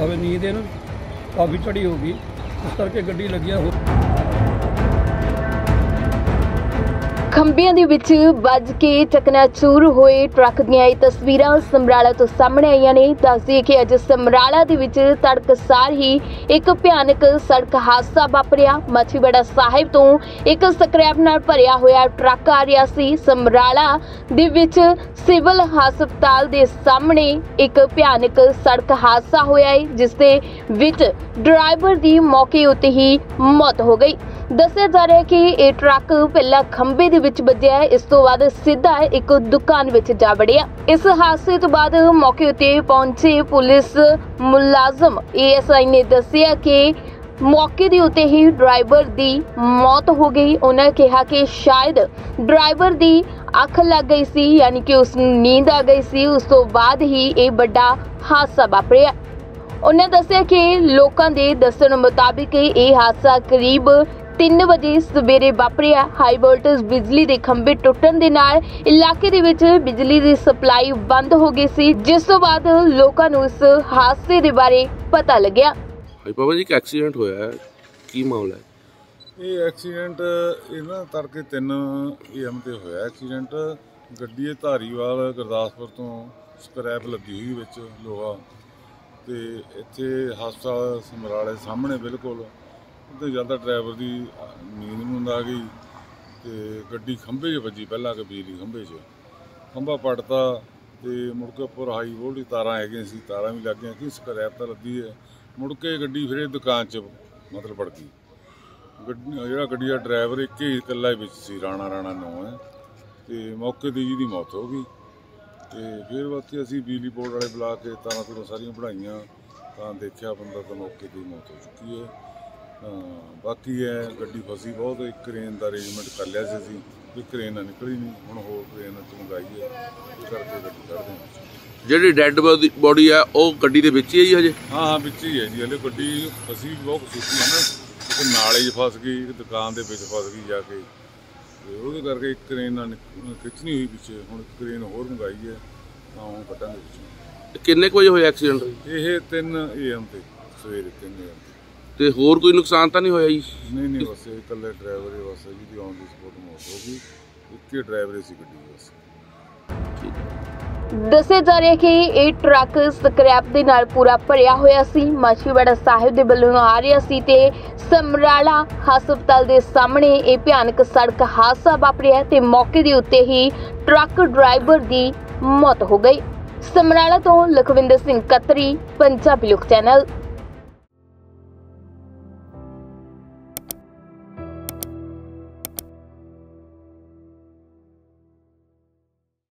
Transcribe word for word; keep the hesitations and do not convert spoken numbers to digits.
जाए, नींद है ना काफ़ी चढ़ी होगी, इस करके गड्डी लगिया हो। खंबियां दे विच ਵੱਜ के चकनाचूर होए ट्रक दीआं ਇਹ तस्वीरां ਸਮਰਾਲਾ ਤੋਂ ਸਾਹਮਣੇ ਆਈਆਂ ਨੇ। ਦੱਸ ਦਈਏ ਕਿ ਅੱਜ ਸਮਰਾਲਾ ਦੇ ਵਿੱਚ ਤੜਕਸਾਰ ਹੀ ਇੱਕ ਭਿਆਨਕ ਸੜਕ ਹਾਦਸਾ ਵਾਪਰਿਆ। ਮਾਛੀਵਾੜਾ ਸਾਹਿਬ ਤੋਂ ਇੱਕ ਸਕ੍ਰੈਪ ਨਾਲ ਭਰਿਆ ਹੋਇਆ ਟਰੱਕ ਆ ਰਿਹਾ ਸੀ। ਸਮਰਾਲਾ ਦੇ ਵਿੱਚ ਸਿਵਲ ਹਸਪਤਾਲ ਦੇ ਸਾਹਮਣੇ ਇੱਕ ਭਿਆਨਕ ਸੜਕ ਹਾਦਸਾ ਹੋਇਆ ਹੈ, ਜਿਸ ਦੇ ਵਿੱਚ ਡਰਾਈਵਰ ਦੀ ਮੌਕੇ ਉੱਤੇ ਹੀ ਮੌਤ ਹੋ ਗਈ। ਦੱਸਿਆ ਜਾ ਰਿਹਾ ਹੈ ਕਿ ਇਹ ਟਰੱਕ ਪਹਿਲਾਂ ਖੰਭੇ ਦੇ ਵਿੱਚ ਵੱਜਿਆ ਹੈ, ਇਸ ਤੋਂ ਬਾਅਦ ਸਿੱਧਾ ਇੱਕ ਦੁਕਾਨ ਵਿੱਚ ਜਾ ਵੜਿਆ। ਇਸ ਹਾਦਸੇ ਤੋਂ ਬਾਅਦ ਮੌਕੇ ਉੱਤੇ ਪਹੁੰਚੇ ਪੁਲਿਸ ਮੁਲਾਜ਼ਮ ਏ ਐਸ ਆਈ ਨੇ ਦੱਸਿਆ ਕਿ ਮੌਕੇ ਦੇ ਉੱਤੇ ਹੀ ਡਰਾਈਵਰ ਦੀ ਮੌਤ ਹੋ ਗਈ। ਉਹਨਾਂ ਕਿਹਾ ਕਿ ਸ਼ਾਇਦ ਡਰਾਈਵਰ ਦੀ ਅੱਖ ਲੱਗ ਗਈ ਸੀ, ਯਾਨੀ ਕਿ ਉਸ ਨੂੰ ਨੀਂਦ ਆ ਗਈ ਸੀ। ਉਸ ਤੋਂ ਬਾਅਦ ਹੀ ਇਹ ਵੱਡਾ ਹਾਦਸਾ ਵਾਪਰਿਆ। ਉਹਨਾਂ ਦੱਸਿਆ ਕਿ ਲੋਕਾਂ ਦੇ ਦੱਸਣ ਮੁਤਾਬਿਕ ਇਹ ਹਾਦਸਾ ਕਰੀਬ तीन बजे सवेरे वापरिया। हाई वोल्टेज बिजली के खंभे टुटन दे नाल इलाके दे विच बिजली की सप्लाई बंद हो गई सी, जिस तो बाद लोकां नूं इस हादसे दे बारे पता लग्या। हाई बाबा जी, एक एक्सीडेंट होया है, की मामला है? ये एक्सीडेंट ये ना तड़के तीन ए एम ते होया एक्सीडेंट। गड्डी धारीवाल गुरदासपुर तो स्क्रैप लगी हुई विच लोहा ते इत्थे हस्पताल समराले सामने बिल्कुल तो ज़्यादा ड्राइवर की नींद नूंद आ गई तो गड्डी खंभे च वजी, पहला कि बिजली खंभे च खंभा पटता तो मुड़ के उपर हाई वोल्टेज तारां हैगियां सी, तारां भी लग गई कि स्क्रैप तो लगी है। मुड़ के गड्डी फिर दुकान च मतलब पड़ गई। गड्डी जिहड़ा गड्डी दा ड्राइवर एक ही इकल्ला विच सी, राणा राणा नाम है, तो मौके दी जी मौत हो गई। तो फिर बाकी असीं बिजली बोर्ड वाले बुला के तारां तूरां सारियां बढ़ाइयां, तां देखिया बंदा तो मौके दी मौत हो चुकी है। बाकी है गड्डी फसी बहुत, एक क्रेन का अरेंजमेंट कर लिया से असीं, कोई क्रेन निकली नहीं, हुण होर क्रेन मंगाई है, इस करके गड्डी कढ़दे हां। जिहड़ी डैड बॉडी है वो गड्डी दे विच ही है जी हजे? हाँ हाँ विच ही है जी, हले गड्डी फसी भी बहुत खसूसी है ना, एक नाले च फस गई, एक दुकान के विच फस गई जाके, तो वो करके एक क्रेन खिंचनी हुई पिछे, हुण क्रेन होर मंगाई है, तां हुण कट्टांगे पिछे। किन्ने बजे होया एक्सीडेंट? ये तीन ए एम ते सवेरे तीन ए एम ते होर कोई नुकसान तो नहीं होया जी? नहीं नहीं, बस इकल्ले ड्राइवर ही बस जी ऑन दी स्पॉट मौत हो गई, एक ही ड्राइवर सी गड्डी बस। ਦੱਸਿਆ ਜਾ ਰਿਹਾ ਕਿ ਇਹ ਟਰੱਕ ਸਕ੍ਰੈਪ ਦੇ ਨਾਲ ਪੂਰਾ ਭਰਿਆ ਹੋਇਆ ਸੀ, ਮਾਛੀਵਾੜਾ ਸਾਹਿਬ ਦੇ ਵੱਲੋਂ ਆ ਰਿਹਾ ਸੀ ਤੇ ਸਮਰਾਲਾ ਹਸਪਤਾਲ ਦੇ ਸਾਹਮਣੇ ਇਹ ਭਿਆਨਕ ਸੜਕ ਹਾਦਸਾ ਵਾਪਰਿਆ ਤੇ ਮੌਕੇ ਦੇ ਉੱਤੇ ਹੀ ਟਰੱਕ ਡਰਾਈਵਰ ਦੀ ਮੌਤ ਹੋ ਗਈ। ਸਮਰਾਲਾ ਤੋਂ ਲਖਵਿੰਦਰ ਸਿੰਘ ਕਤਰੀ, ਪੰਜਾਬੀ ਲੋਕ ਚੈਨਲ।